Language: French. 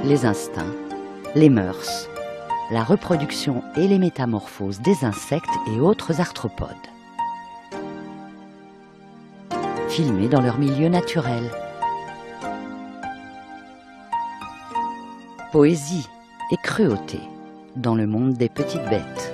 les instincts, les mœurs, la reproduction et les métamorphoses des insectes et autres arthropodes. Filmés dans leur milieu naturel. Poésie et cruauté dans le monde des petites bêtes.